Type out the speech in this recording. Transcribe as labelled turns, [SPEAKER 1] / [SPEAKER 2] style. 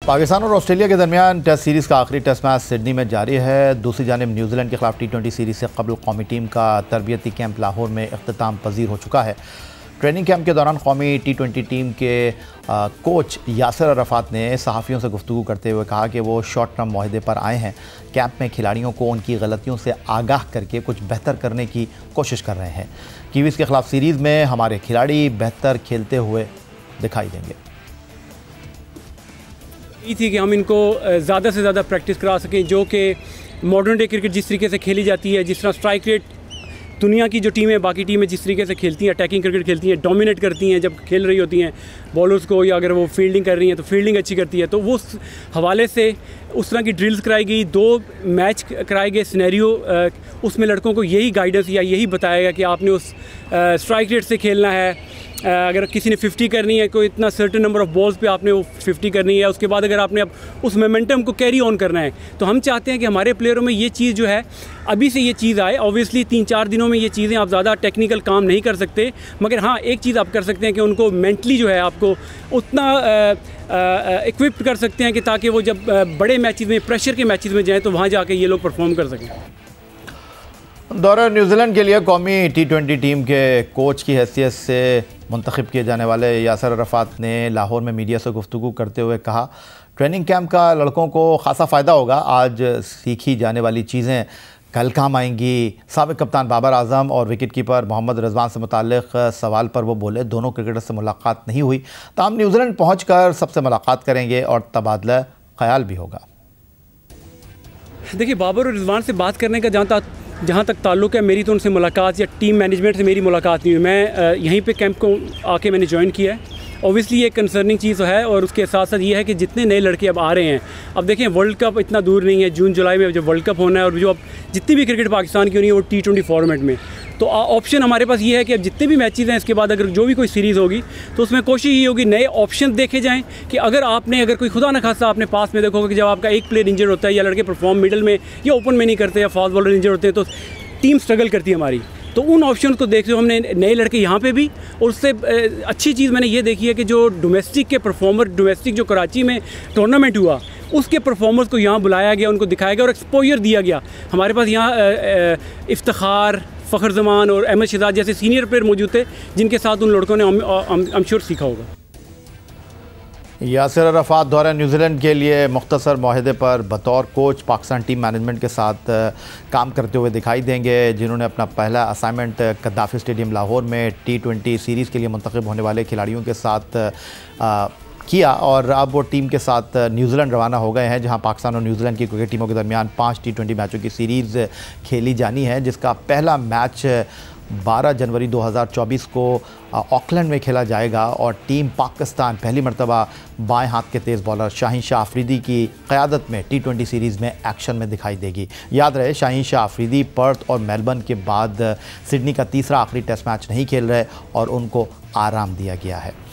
[SPEAKER 1] पाकिस्तान और ऑस्ट्रेलिया के दरमियान टेस्ट सीरीज़ का आखिरी टेस्ट मैच सिडनी में जारी है। दूसरी जानिब न्यूजीलैंड के खिलाफ T20 सीरीज़ से कबल कौमी टीम का तरबियती कैंप लाहौर में इख्तिताम पजीर हो चुका है। ट्रेनिंग कैंप के दौरान कौमी T20 टीम के कोच यासिर अरफात ने सहाफ़ियों से गुफ्तगू करते हुए कहा कि वो शॉर्ट टर्म मुआहदे पर आए हैं। कैंप में खिलाड़ियों को उनकी गलतियों से आगाह करके कुछ बेहतर करने की कोशिश कर रहे हैं। कीवीज़ के खिलाफ सीरीज़ में हमारे खिलाड़ी बेहतर खेलते हुए दिखाई देंगे।
[SPEAKER 2] ये थी कि हम इनको ज़्यादा से ज़्यादा प्रैक्टिस करा सकें, जो कि मॉडर्न डे क्रिकेट जिस तरीके से खेली जाती है, जिस तरह स्ट्राइक रेट दुनिया की जो टीमें बाकी टीमें जिस तरीके से खेलती हैं, अटैकिंग क्रिकेट खेलती हैं, डोमिनेट करती हैं जब खेल रही होती हैं बॉलर्स को, या अगर वो फील्डिंग कर रही हैं तो फील्डिंग अच्छी करती है, तो वो हवाले से उस तरह की ड्रिल्स कराई गई, 2 मैच कराए गए सिनेरियो। उसमें लड़कों को यही गाइडेंस या यही बताया गया कि आपने उस स्ट्राइक रेट से खेलना है। अगर किसी ने 50 करनी है, कोई इतना सर्टेन नंबर ऑफ़ बॉल्स पे आपने वो 50 करनी है। उसके बाद अगर आपने अब उस मोमेंटम को कैरी ऑन करना है, तो हम चाहते हैं कि हमारे प्लेयरों में ये चीज़ जो है अभी से ये चीज़ आए। ऑब्वियसली 3-4 दिनों में ये चीज़ें आप ज़्यादा टेक्निकल काम नहीं कर सकते, मगर हाँ एक चीज़ आप कर सकते हैं कि उनको मेंटली जो है आपको उतना इक्विप्ड कर सकते हैं कि ताकि वो जब बड़े मैचेस में, प्रेशर के मैचेस में जाएँ तो वहाँ जाके ये लोग परफॉर्म कर सकें।
[SPEAKER 1] दौरे न्यूजीलैंड के लिए कौमी T20 टीम के कोच की हैसियत से मुंतखब किए जाने वाले यासिर अरफात ने लाहौर में मीडिया से गुफ्तगू करते हुए कहा, ट्रेनिंग कैंप का लड़कों को खासा फ़ायदा होगा। आज सीखी जाने वाली चीज़ें कल काम आएंगी। साबिक कप्तान बाबर आजम और विकेट कीपर मोहम्मद रिजवान से मुताल्लिक सवाल पर वो बोले, दोनों क्रिकेटर से मुलाकात नहीं हुई, ताहम न्यूजीलैंड पहुँच कर सबसे मुलाकात करेंगे और तबादला ख्याल भी होगा।
[SPEAKER 2] देखिए, बाबर और रिजवान से बात करने का जहाँ तक ताल्लुक़ है, मेरी तो उनसे मुलाकात या टीम मैनेजमेंट से मेरी मुलाकात नहीं हुई। मैं यहीं पे कैंप को आके मैंने ज्वाइन किया है। ऑब्वियसली ये कंसर्निंग चीज़ है, और उसके साथ साथ ये है कि जितने नए लड़के अब आ रहे हैं, अब देखें वर्ल्ड कप इतना दूर नहीं है, जून जुलाई में जब वर्ल्ड कप होना है, और जो अब जितनी भी क्रिकेट पाकिस्तान की होनी है वो T20 फॉर्मेट में, तो ऑप्शन हमारे पास ये है कि अब जितने भी मैचेस हैं इसके बाद अगर जो भी कोई सीरीज़ होगी तो उसमें कोशिश ये होगी नए ऑप्शन देखे जाएं कि अगर कोई खुदा न खासा आपने पास में देखोगे कि जब आपका एक प्लेयर इंजर्ड होता है या लड़के परफॉर्म मिडल में या ओपन में नहीं करते या फास्ट बॉलर इंजर्ड होते हैं, तो टीम स्ट्रगल करती है हमारी। तो उन ऑप्शन को देखते हुए हमने नए लड़के यहाँ पे भी, और उससे अच्छी चीज़ मैंने ये देखी है कि जो डोमेस्टिक के परफॉर्मर, डोमेस्टिक जो कराची में टूर्नामेंट हुआ उसके परफॉर्मर्स को यहाँ बुलाया गया, उनको दिखाया गया और एक्सपोजर दिया गया। हमारे पास यहाँ इफ्तिखार, फ़खर जमान और अहमद शहजाद जैसे सीनियर प्लेयर मौजूद थे, जिनके साथ उन लड़कों ने I'm sure सीखा होगा।
[SPEAKER 1] यासिर अरफात दौरे न्यूजीलैंड के लिए मुख्तसर मुआहदे पर बतौर कोच पाकिस्तान टीम मैनेजमेंट के साथ काम करते हुए दिखाई देंगे, जिन्होंने अपना पहला असाइनमेंट गद्दाफ़ी स्टेडियम लाहौर में T20 सीरीज़ के लिए मुंतखब होने वाले खिलाड़ियों के साथ किया, और अब वो टीम के साथ न्यूजीलैंड रवाना हो गए हैं, जहां पाकिस्तान और न्यूजीलैंड की क्रिकेट टीमों के दरमियान 5 T20 मैचों की सीरीज़ खेली जानी है, जिसका पहला मैच 12 जनवरी 2024 को ऑकलैंड में खेला जाएगा। और टीम पाकिस्तान पहली मरतबा बाएं हाथ के तेज़ बॉलर शाहीन शाह अफरीदी की क़यादत में T20 सीरीज़ में एक्शन में दिखाई देगी। याद रहे, शाहीन शाह अफरीदी पर्थ और मेलबर्न के बाद सिडनी का तीसरा आखिरी टेस्ट मैच नहीं खेल रहे और उनको आराम दिया गया है।